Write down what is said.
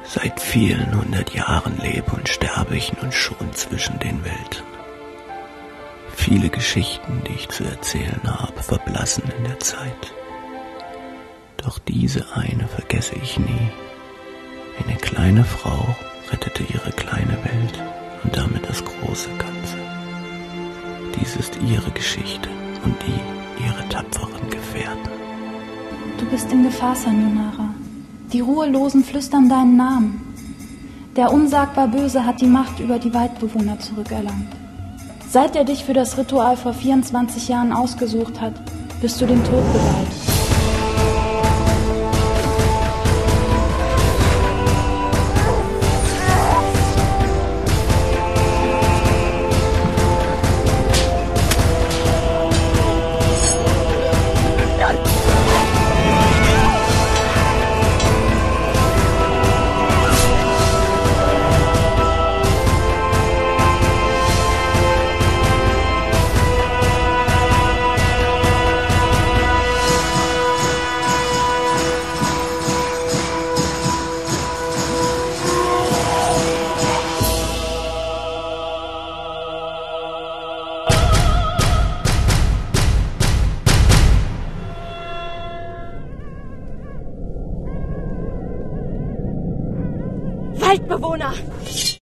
Seit vielen 100 Jahren lebe und sterbe ich nun schon zwischen den Welten. Viele Geschichten, die ich zu erzählen habe, verblassen in der Zeit. Doch diese eine vergesse ich nie. Eine kleine Frau rettete ihre kleine Welt und damit das große Ganze. Dies ist ihre Geschichte und die ihrer tapferen Gefährten. Du bist in Gefahr, Sayonara. Die Ruhelosen flüstern deinen Namen. Der unsagbar Böse hat die Macht über die Waldbewohner zurückerlangt. Seit er dich für das Ritual vor 24 Jahren ausgesucht hat, bist du dem Tod geweiht. Waldbewohner!